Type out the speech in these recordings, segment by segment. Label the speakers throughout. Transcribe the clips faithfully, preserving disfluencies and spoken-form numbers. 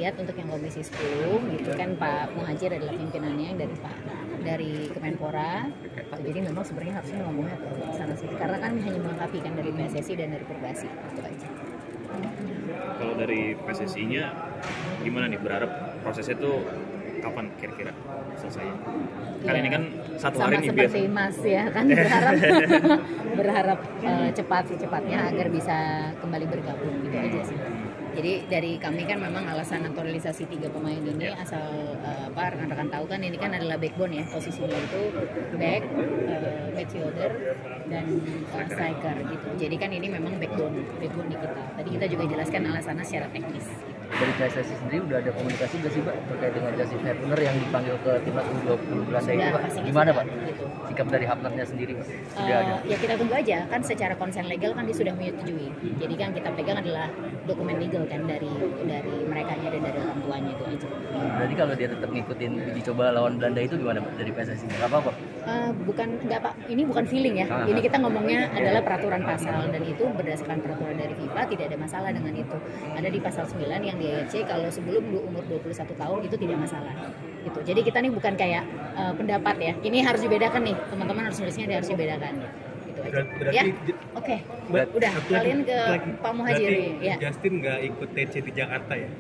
Speaker 1: lihat untuk yang Komisi sepuluh itu kan Pak Muhadjir adalah pimpinannya yang dari Pak dari Kemenpora. Jadi memang sebenarnya harusnya ngomongnya ke sana sih, karena kan hanya melengkapi kan dari P S S I dan dari Perbasi itu aja.
Speaker 2: Kalau dari P S S I-nya gimana nih, berharap prosesnya tuh kapan kira-kira selesai? Kan
Speaker 1: Ya,
Speaker 2: ini kan satu
Speaker 1: sama
Speaker 2: hari nih
Speaker 1: seperti
Speaker 2: biasa.
Speaker 1: Mas ya kan berharap berharap uh, cepat secepatnya agar bisa kembali bergabung gitu aja sih. Jadi dari kami kan memang alasan naturalisasi tiga pemain ini asal uh, apa rekan-rekan tahu kan ini kan adalah backbone ya, posisinya itu back, uh, midfielder dan uh, striker gitu. Jadi kan ini memang backbone backbone di kita. Tadi kita juga jelaskan alasannya secara teknis.
Speaker 3: Dari P S S I sendiri udah ada komunikasi nggak sih Pak terkait dengan Justin Hapner yang dipanggil ke timnas U dua puluh Belanda itu Pak? Gimana Pak?
Speaker 1: Gitu.
Speaker 3: Sikap dari Hapnernya sendiri Pak? Sudah
Speaker 1: Uh,
Speaker 3: ada?
Speaker 1: ya kita tunggu aja kan secara konsen legal kan dia sudah menyetujui. Jadi kan kita pegang adalah dokumen legal kan dari dari mereka dan dari orang tuanya itu aja.
Speaker 3: Berarti kalau dia tetap ngikutin uji coba lawan Belanda itu gimana Pak dari P S S I? Nggak apa-apa?
Speaker 1: Uh, bukan enggak Pak, ini bukan feeling ya.
Speaker 3: Ah.
Speaker 1: Ini kita ngomongnya adalah peraturan pasal dan itu berdasarkan peraturan dari FIFA tidak ada masalah dengan itu. Ada di pasal sembilan yang di ayat C kalau sebelum umur dua puluh satu tahun itu tidak masalah. Gitu. Jadi kita nih bukan kayak uh, pendapat ya. Ini harus dibedakan nih. Teman-teman harus nulisnya dia harus dibedakan. Gitu aja.
Speaker 4: Berarti,
Speaker 1: ya. Oke. Okay. Udah kalian ke Pak Muhadjir ya.
Speaker 4: Justin nggak ikut T C di Jakarta ya?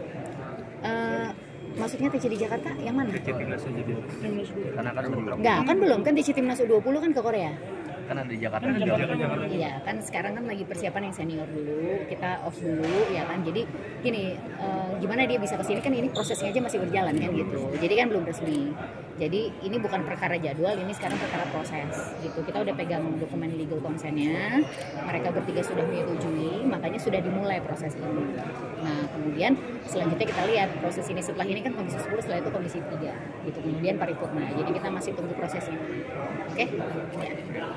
Speaker 1: Uh, maksudnya T C di Jakarta yang mana?
Speaker 4: T C timnas aja dia.
Speaker 3: Karena kan bentrok.
Speaker 1: Enggak, kan belum kan T C timnas U dua puluh kan ke Korea.
Speaker 3: Kan ada di Jakarta.
Speaker 4: Kan di Jakarta.
Speaker 1: Iya, kan sekarang kan lagi persiapan yang senior dulu, kita off dulu ya kan. Jadi gini, uh, gimana dia bisa kesini kan ini prosesnya aja masih berjalan kan gitu. Jadi kan belum resmi. Jadi ini bukan perkara jadwal, ini sekarang perkara proses gitu. Kita udah pegang dokumen legal konsennya, mereka bertiga sudah menyetujui, makanya sudah dimulai proses ini. Nah kemudian selanjutnya kita lihat proses ini setelah ini kan komisi sepuluh, setelah itu komisi tiga gitu. Kemudian paripurna. Jadi kita masih tunggu prosesnya. Oke? Ya.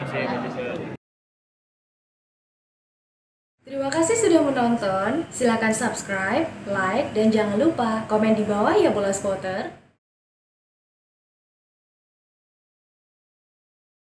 Speaker 5: Terima kasih sudah menonton. Silakan subscribe, like, dan jangan lupa komen di bawah ya Bola Spotter.